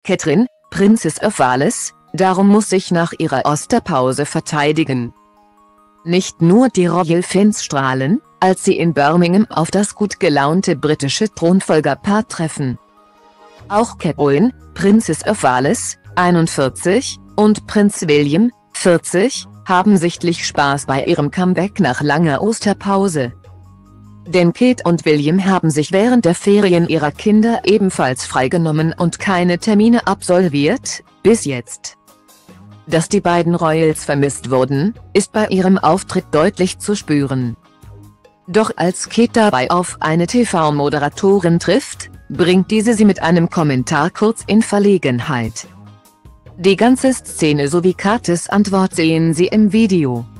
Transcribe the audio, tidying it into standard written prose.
Catelyn, Princess of Wales, darum muss sich nach ihrer Osterpause verteidigen. Nicht nur die Royal Fans strahlen, als sie in Birmingham auf das gut gelaunte britische Thronfolgerpaar treffen. Auch Catelyn, Princess of Wales, 41, und Prinz William, 40, haben sichtlich Spaß bei ihrem Comeback nach langer Osterpause. Denn Kate und William haben sich während der Ferien ihrer Kinder ebenfalls freigenommen und keine Termine absolviert, bis jetzt. Dass die beiden Royals vermisst wurden, ist bei ihrem Auftritt deutlich zu spüren. Doch als Kate dabei auf eine TV-Moderatorin trifft, bringt diese sie mit einem Kommentar kurz in Verlegenheit. Die ganze Szene sowie Kates Antwort sehen Sie im Video.